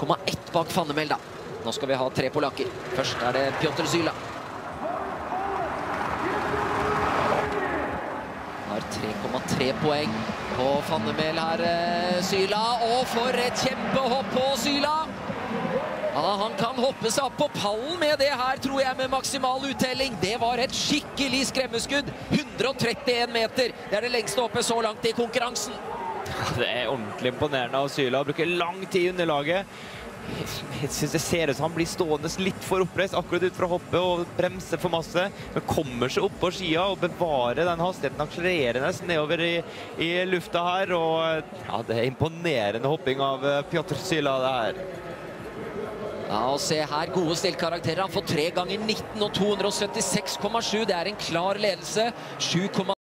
3,1 bak Fannemel da. Nå skal vi ha 3 polakker. Først det Piotr Syla. Har 3,3 poeng på Fannemel her, Syla. Og for et kjempehopp på Syla! Ja, han kan hoppe seg opp på pallen med det her, tror jeg, med maksimal uttelling. Det var et skikkelig skremmeskudd. 131 meter. Det det lengste hoppet så langt i konkurransen. Det ordentlig imponerende av Syla. Bruker lang tid i underlaget. Jeg synes det ser ut som han blir stående litt for oppreist akkurat ut fra hoppet og bremser for masse, men kommer seg opp på skia og bevarer den hastigheten akselererende nedover i lufta her, og ja, det imponerende hopping av Piotr Syla det her. Ja, og se her, gode stilkarakterer. Han får 3 ganger 19 og 276,7. Det en klar ledelse. 7,8